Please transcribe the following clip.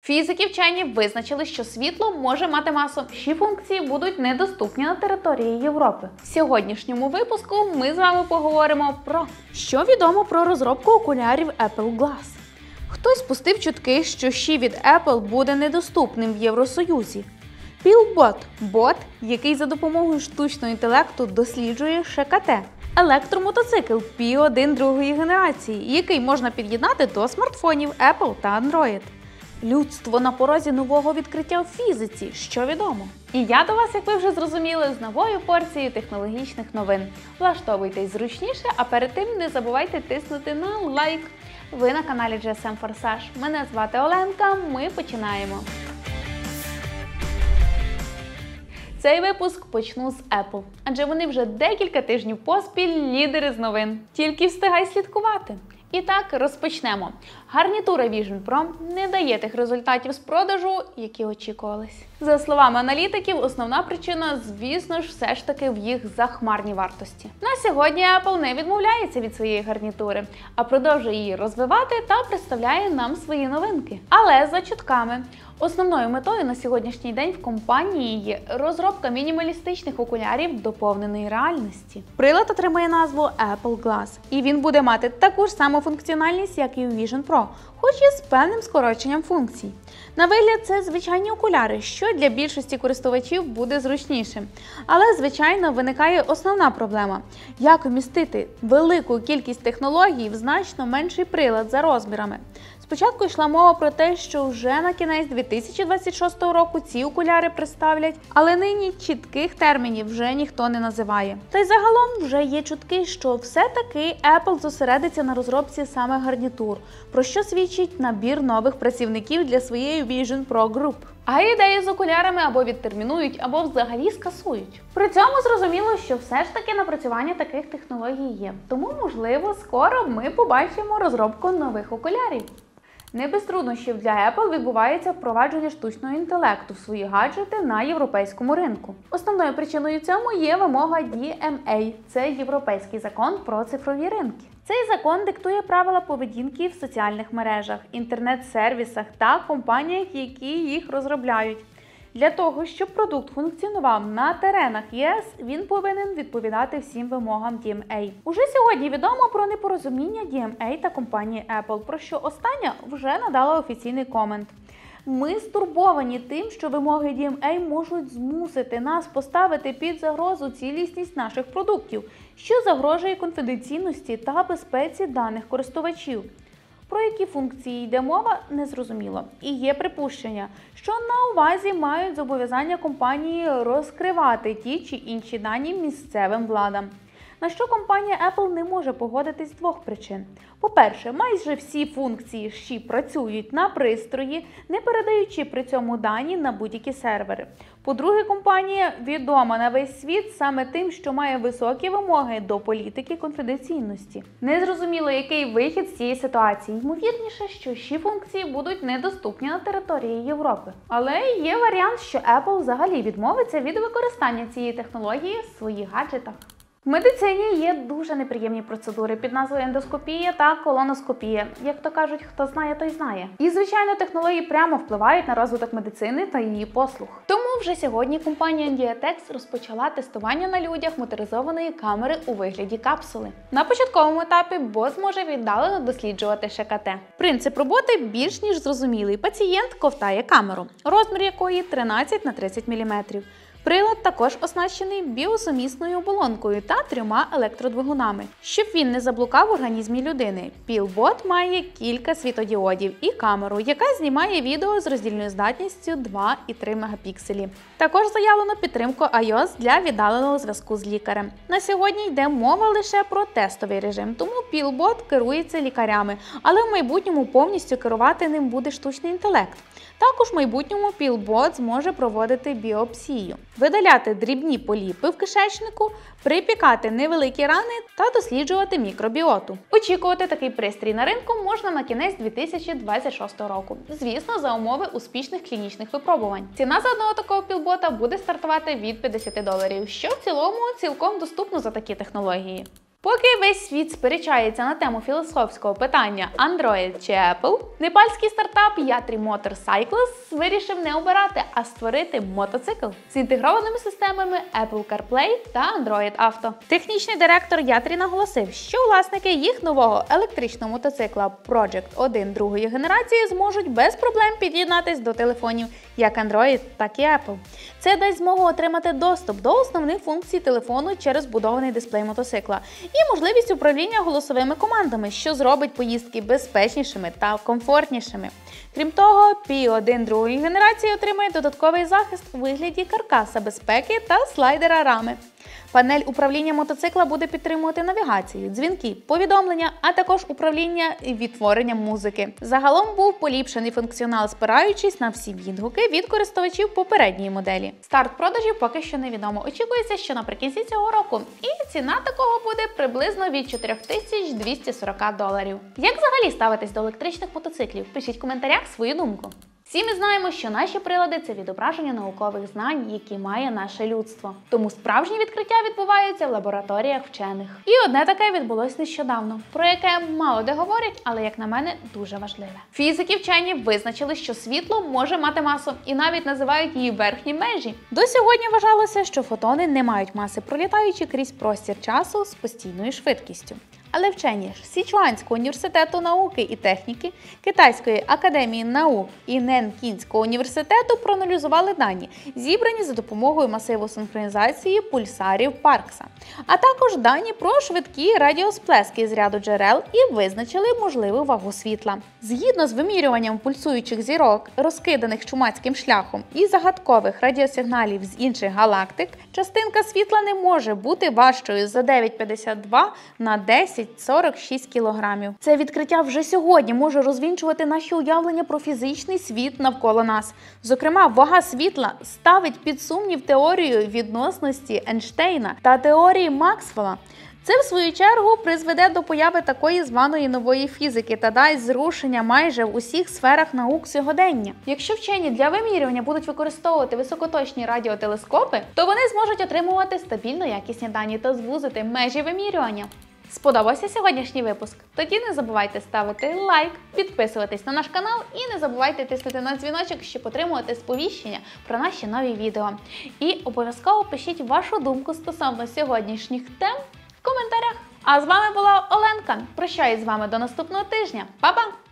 Фізики вчені визначили, що світло може мати масу. Всі функції будуть недоступні на території Європи. В сьогоднішньому випуску ми з вами поговоримо про що відомо про розробку окулярів Apple Glass. Хтось пустив чутки, що щі від Apple буде недоступним в Євросоюзі. PillBot – бот, який за допомогою штучного інтелекту досліджує ШКТ. Електромотоцикл P1 другої генерації, який можна під'єднати до смартфонів Apple та Android. Людство на порозі нового відкриття в фізиці, що відомо. І я до вас, як ви вже зрозуміли, з новою порцією технологічних новин. Влаштовуйтесь зручніше, а перед тим не забувайте тиснути на лайк. Ви на каналі GSM Форсаж. Мене звати Оленка, ми починаємо. Цей випуск почну з Apple, адже вони вже декілька тижнів поспіль лідери з новин. Тільки встигай слідкувати. І так, розпочнемо. Гарнітура Vision Pro не дає тих результатів з продажу, які очікувались. За словами аналітиків, основна причина, звісно ж, все ж таки в їх захмарній вартості. На сьогодні Apple не відмовляється від своєї гарнітури, а продовжує її розвивати та представляє нам свої новинки. Але за чутками. Основною метою на сьогоднішній день в компанії є розробка мінімалістичних окулярів доповненої реальності. Прилад отримає назву Apple Glass, і він буде мати таку ж саму функціональність, як і у Vision Pro, хоч і з певним скороченням функцій. На вигляд це звичайні окуляри, що для більшості користувачів буде зручнішим. Але, звичайно, виникає основна проблема – як вмістити велику кількість технологій в значно менший прилад за розмірами. Спочатку йшла мова про те, що вже на кінець 2026 року ці окуляри представлять, але нині чітких термінів вже ніхто не називає. Та й загалом вже є чутки, що все-таки Apple зосередиться на розробці саме гарнітур, про що свідчить набір нових працівників для своєї Vision Pro Group. А ідеї з окулярами або відтермінують, або взагалі скасують. При цьому зрозуміло, що все ж таки напрацювання таких технологій є. Тому, можливо, скоро ми побачимо розробку нових окулярів. Не без труднощів для Apple відбувається впровадження штучного інтелекту в свої гаджети на європейському ринку. Основною причиною цьому є вимога DMA – це Європейський закон про цифрові ринки. Цей закон диктує правила поведінки в соціальних мережах, інтернет-сервісах та компаніях, які їх розробляють. Для того, щоб продукт функціонував на теренах ЄС, він повинен відповідати всім вимогам DMA. Уже сьогодні відомо про непорозуміння DMA та компанії Apple, про що остання вже надала офіційний комент. Ми стурбовані тим, що вимоги DMA можуть змусити нас поставити під загрозу цілісність наших продуктів, що загрожує конфіденційності та безпеці даних користувачів. Про які функції йде мова, незрозуміло. І є припущення, що на увазі мають зобов'язання компанії розкривати ті чи інші дані місцевим владам. На що компанія Apple не може погодитись з двох причин. По-перше, майже всі функції ЩІ працюють на пристрої, не передаючи при цьому дані на будь-які сервери. По-друге, компанія відома на весь світ саме тим, що має високі вимоги до політики конфіденційності. Незрозуміло, який вихід з цієї ситуації. Ймовірніше, що ЩІ функції будуть недоступні на території Європи. Але є варіант, що Apple взагалі відмовиться від використання цієї технології в своїх гаджетах. В медицині є дуже неприємні процедури під назвою ендоскопія та колоноскопія. Як то кажуть, хто знає, той знає. І, звичайно, технології прямо впливають на розвиток медицини та її послуг. Тому вже сьогодні компанія Dietex розпочала тестування на людях моторизованої камери у вигляді капсули. На початковому етапі бот зможе віддалено досліджувати ШКТ. Принцип роботи більш ніж зрозумілий. Пацієнт ковтає камеру, розмір якої 13 на 30 мм. Прилад також оснащений біосумісною оболонкою та 3 електродвигунами, щоб він не заблукав в організмі людини. PillBot має кілька світодіодів і камеру, яка знімає відео з роздільною здатністю 2,3 мегапікселі. Також заявлено підтримку iOS для віддаленого зв'язку з лікарем. На сьогодні йде мова лише про тестовий режим, тому PillBot керується лікарями, але в майбутньому повністю керувати ним буде штучний інтелект. Також в майбутньому PillBot зможе проводити біопсію, видаляти дрібні поліпи в кишечнику, припікати невеликі рани та досліджувати мікробіоту. Очікувати такий пристрій на ринку можна на кінець 2026 року. Звісно, за умови успішних клінічних випробувань. Ціна за одного такого PillBot буде стартувати від $50, що в цілому цілком доступно за такі технології. Поки весь світ сперечається на тему філософського питання Android чи Apple, непальський стартап Yatri Motorcycles вирішив не обирати, а створити мотоцикл з інтегрованими системами Apple CarPlay та Android Auto. Технічний директор Yatri наголосив, що власники їх нового електричного мотоцикла Project 1 другої генерації зможуть без проблем під'єднатись до телефонів як Android, так і Apple. Це дасть змогу отримати доступ до основних функцій телефону через вбудований дисплей мотоцикла і можливість управління голосовими командами, що зробить поїздки безпечнішими та комфортнішими. Крім того, P1 другої генерації отримає додатковий захист у вигляді каркаса безпеки та слайдера рами. Панель управління мотоцикла буде підтримувати навігацію, дзвінки, повідомлення, а також управління відтворенням музики. Загалом був поліпшений функціонал, спираючись на всі відгуки від користувачів попередньої моделі. Старт продажів поки що невідомо. Очікується, що наприкінці цього року. І ціна такого буде приблизно від $4240. Як взагалі ставитись до електричних мотоциклів? Пишіть в коментарях свою думку. Всі ми знаємо, що наші прилади – це відображення наукових знань, які має наше людство. Тому справжні відкриття відбуваються в лабораторіях вчених. І одне таке відбулось нещодавно, про яке мало де говорять, але, як на мене, дуже важливе. Фізики вчені визначили, що світло може мати масу, і навіть називають її верхні межі. До сьогодні вважалося, що фотони не мають маси, пролітаючи крізь простір часу з постійною швидкістю. Але вчені ж Січуанського університету науки і техніки, Китайської академії наук і Ненкінського університету проаналізували дані, зібрані за допомогою масиву синхронізації пульсарів Паркса, а також дані про швидкі радіосплески з ряду джерел і визначили можливу вагу світла. Згідно з вимірюванням пульсуючих зірок, розкиданих чумацьким шляхом, і загадкових радіосигналів з інших галактик, частинка світла не може бути важчою за 9,52 на 10,46 кг. Це відкриття вже сьогодні може розвінчувати наші уявлення про фізичний світ навколо нас. Зокрема, вага світла ставить під сумнів теорію відносності Ейнштейна та теорії Максвелла. Це, в свою чергу, призведе до появи такої званої нової фізики та дасть зрушення майже в усіх сферах наук сьогодення. Якщо вчені для вимірювання будуть використовувати високоточні радіотелескопи, то вони зможуть отримувати стабільно якісні дані та звузити межі вимірювання. Сподобався сьогоднішній випуск? Тоді не забувайте ставити лайк, підписуватись на наш канал і не забувайте тиснути на дзвіночок, щоб отримувати сповіщення про наші нові відео. І обов'язково пишіть вашу думку стосовно сьогоднішніх тем в коментарях. А з вами була Оленка. Прощаюсь з вами до наступного тижня. Па-па!